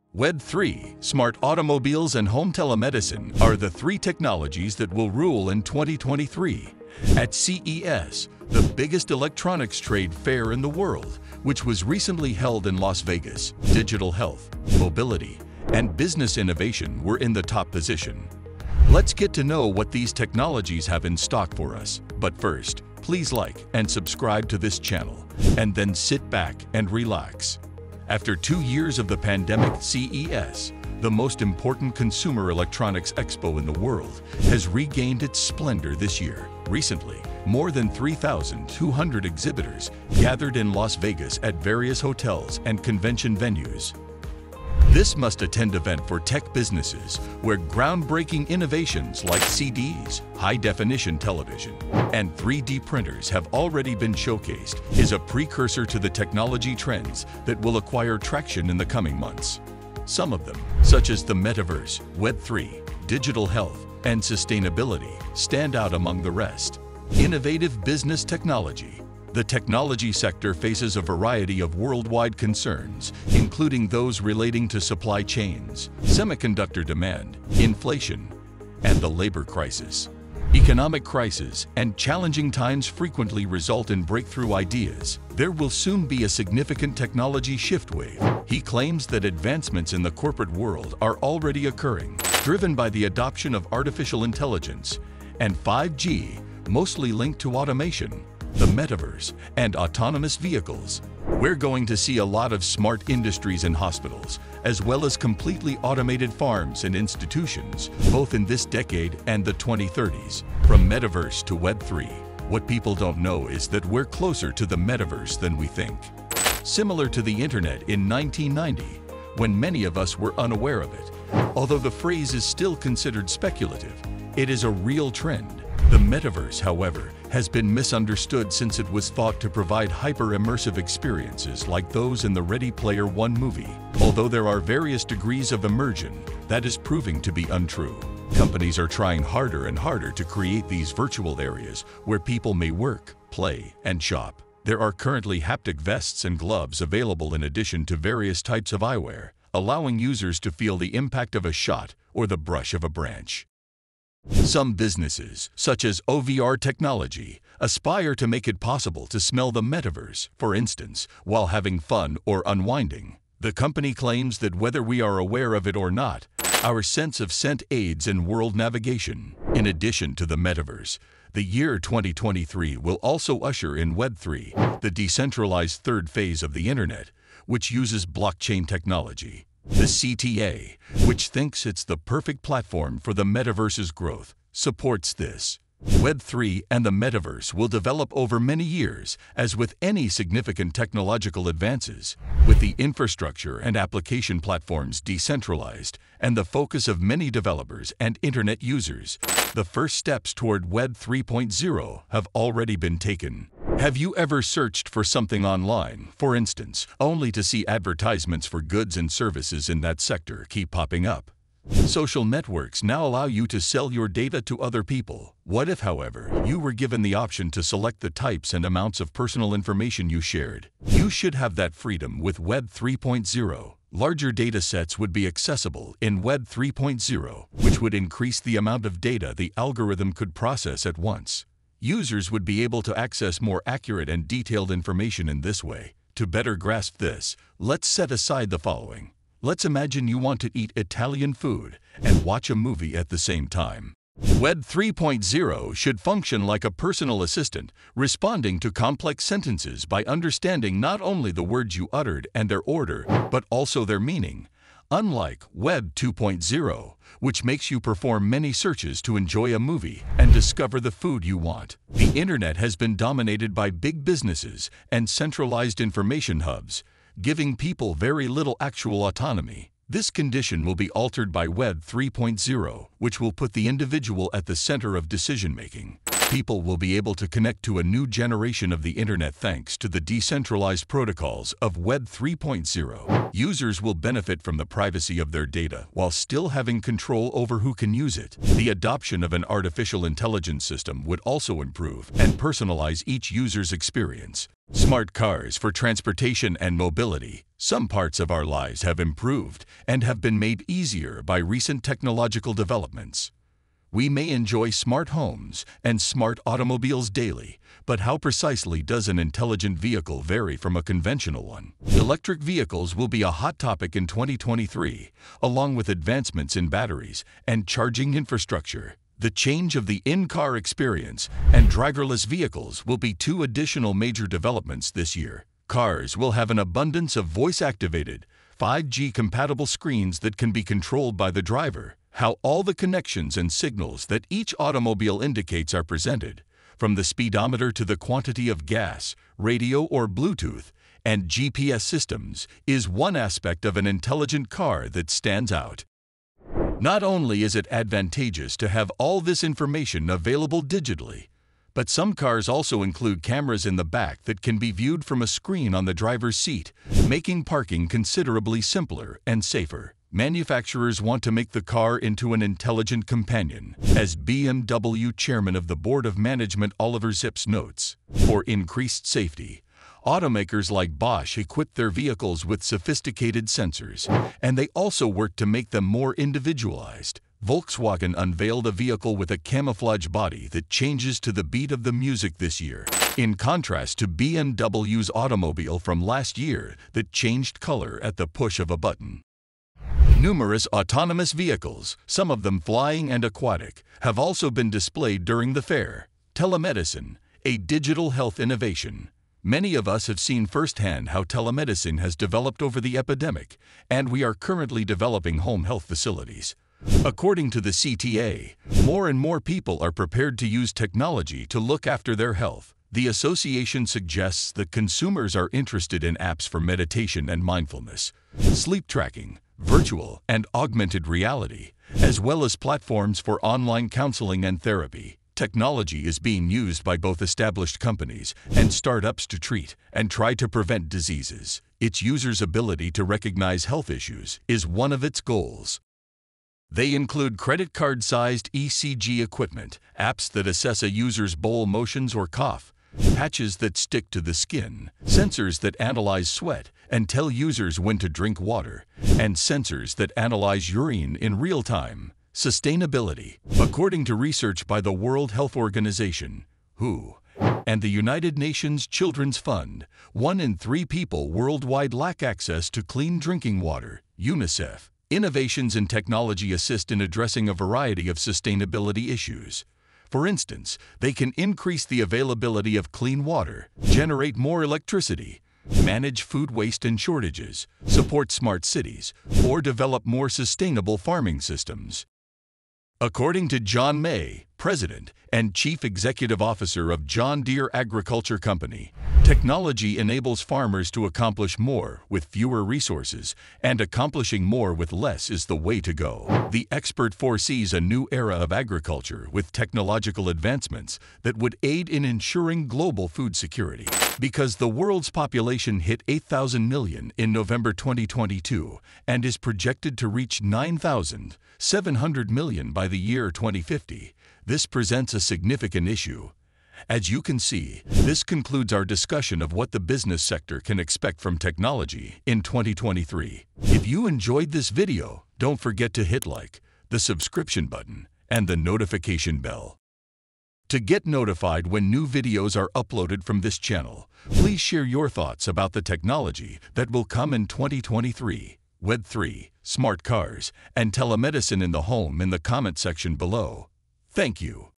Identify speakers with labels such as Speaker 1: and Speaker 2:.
Speaker 1: Web3, smart automobiles, and home telemedicine are the three technologies that will rule in 2023. At CES, the biggest electronics trade fair in the world, which was recently held in Las Vegas, digital health, mobility, and business innovation were in the top position. Let's get to know what these technologies have in stock for us. But first, please like and subscribe to this channel, and then sit back and relax. After 2 years of the pandemic, CES, the most important consumer electronics expo in the world, has regained its splendor this year. Recently, more than 3,200 exhibitors gathered in Las Vegas at various hotels and convention venues. This must-attend event for tech businesses, where groundbreaking innovations like CDs, high-definition television, and 3D printers have already been showcased, is a precursor to the technology trends that will acquire traction in the coming months. Some of them, such as the metaverse, Web3, digital health, and sustainability, stand out among the rest. Innovative business technology. The technology sector faces a variety of worldwide concerns, including those relating to supply chains, semiconductor demand, inflation, and the labor crisis. Economic crisis and challenging times frequently result in breakthrough ideas. There will soon be a significant technology shift wave. He claims that advancements in the corporate world are already occurring, driven by the adoption of artificial intelligence and 5G, mostly linked to automation, the metaverse, and autonomous vehicles. We're going to see a lot of smart industries and hospitals, as well as completely automated farms and institutions, both in this decade and the 2030s. From metaverse to Web3, what people don't know is that we're closer to the metaverse than we think. Similar to the internet in 1990, when many of us were unaware of it. Although the phrase is still considered speculative, it is a real trend. The metaverse, however, has been misunderstood since it was thought to provide hyper-immersive experiences like those in the Ready Player One movie. Although there are various degrees of immersion, that is proving to be untrue. Companies are trying harder and harder to create these virtual areas where people may work, play, and shop. There are currently haptic vests and gloves available in addition to various types of eyewear, allowing users to feel the impact of a shot or the brush of a branch. Some businesses, such as OVR technology, aspire to make it possible to smell the metaverse, for instance, while having fun or unwinding. The company claims that whether we are aware of it or not, our sense of scent aids in world navigation. In addition to the metaverse, the year 2023 will also usher in Web3, the decentralized third phase of the internet, which uses blockchain technology. The CTA, which thinks it's the perfect platform for the metaverse's growth, supports this. Web3 and the metaverse will develop over many years, as with any significant technological advances, with the infrastructure and application platforms decentralized and the focus of many developers and internet users. The first steps toward Web 3.0 have already been taken. Have you ever searched for something online, for instance, only to see advertisements for goods and services in that sector keep popping up? Social networks now allow you to sell your data to other people. What if, however, you were given the option to select the types and amounts of personal information you shared? You should have that freedom with Web 3.0. Larger data sets would be accessible in Web 3.0, which would increase the amount of data the algorithm could process at once. Users would be able to access more accurate and detailed information in this way. To better grasp this, let's set aside the following. Let's imagine you want to eat Italian food and watch a movie at the same time. Web 3.0 should function like a personal assistant, responding to complex sentences by understanding not only the words you uttered and their order, but also their meaning. Unlike Web 2.0, which makes you perform many searches to enjoy a movie and discover the food you want. The internet has been dominated by big businesses and centralized information hubs, giving people very little actual autonomy. This condition will be altered by Web 3.0, which will put the individual at the center of decision-making. People will be able to connect to a new generation of the internet thanks to the decentralized protocols of Web 3.0. Users will benefit from the privacy of their data while still having control over who can use it. The adoption of an artificial intelligence system would also improve and personalize each user's experience. Smart cars for transportation and mobility. Some parts of our lives have improved and have been made easier by recent technological developments. We may enjoy smart homes and smart automobiles daily, but how precisely does an intelligent vehicle vary from a conventional one? Electric vehicles will be a hot topic in 2023, along with advancements in batteries and charging infrastructure. The change of the in-car experience and driverless vehicles will be two additional major developments this year. Cars will have an abundance of voice-activated, 5G-compatible screens that can be controlled by the driver. How all the connections and signals that each automobile indicates are presented, from the speedometer to the quantity of gas, radio or Bluetooth, and GPS systems, is one aspect of an intelligent car that stands out. Not only is it advantageous to have all this information available digitally, but some cars also include cameras in the back that can be viewed from a screen on the driver's seat, making parking considerably simpler and safer. Manufacturers want to make the car into an intelligent companion, as BMW Chairman of the Board of Management Oliver Zipse notes. For increased safety, automakers like Bosch equip their vehicles with sophisticated sensors, and they also work to make them more individualized. Volkswagen unveiled a vehicle with a camouflage body that changes to the beat of the music this year, in contrast to BMW's automobile from last year that changed color at the push of a button. Numerous autonomous vehicles, some of them flying and aquatic, have also been displayed during the fair. Telemedicine, a digital health innovation. Many of us have seen firsthand how telemedicine has developed over the epidemic, and we are currently developing home health facilities. According to the CTA, more and more people are prepared to use technology to look after their health. The association suggests that consumers are interested in apps for meditation and mindfulness, sleep tracking, virtual and augmented reality, as well as platforms for online counseling and therapy. Technology is being used by both established companies and startups to treat and try to prevent diseases. Its users' ability to recognize health issues is one of its goals. They include credit card-sized ECG equipment, apps that assess a user's bowel motions or cough, patches that stick to the skin, sensors that analyze sweat and tell users when to drink water, and sensors that analyze urine in real time. Sustainability. According to research by the World Health Organization, WHO, and the United Nations Children's Fund, 1 in 3 people worldwide lack access to clean drinking water. UNICEF. Innovations in technology assist in addressing a variety of sustainability issues. For instance, they can increase the availability of clean water, generate more electricity, manage food waste and shortages, support smart cities, or develop more sustainable farming systems. According to John May, President and Chief Executive Officer of John Deere Agriculture Company, technology enables farmers to accomplish more with fewer resources, and accomplishing more with less is the way to go. The expert foresees a new era of agriculture with technological advancements that would aid in ensuring global food security. Because the world's population hit 8,000 million in November 2022 and is projected to reach 9,700 million by the year 2050, this presents a significant issue. As you can see, this concludes our discussion of what the business sector can expect from technology in 2023. If you enjoyed this video, don't forget to hit like, the subscription button, and the notification bell. To get notified when new videos are uploaded from this channel, please share your thoughts about the technology that will come in 2023, Web3, smart cars, and telemedicine in the home in the comment section below. Thank you.